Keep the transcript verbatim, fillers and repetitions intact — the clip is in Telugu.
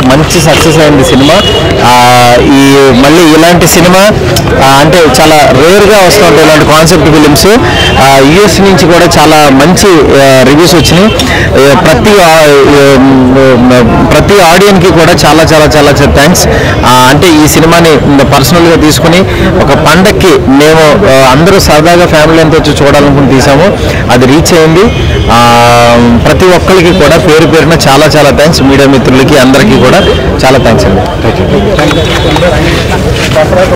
మంచి సక్సెస్ అయింది సినిమా. ఈ మళ్ళీ ఇలాంటి సినిమా అంటే చాలా రేర్గా వస్తూ ఉంటాయి ఇలాంటి కాన్సెప్ట్ ఫిలిమ్స్. యూఎస్ నుంచి కూడా చాలా మంచి రివ్యూస్ వచ్చినాయి. ప్రతి ప్రతి ఆడియన్కి కూడా చాలా చాలా చాలా థ్యాంక్స్. అంటే ఈ సినిమాని పర్సనల్గా తీసుకుని ఒక పండక్కి మేము అందరూ సరదాగా ఫ్యామిలీ అంతా వచ్చి చూడాలనుకుని తీసాము. అది రీచ్ అయింది. ప్రతి ఒక్కరికి కూడా పేరు పేరున చాలా చాలా థ్యాంక్స్. మీడియా మిత్రులకి అందరికీ కూడా చాలా థ్యాంక్స్ అండి.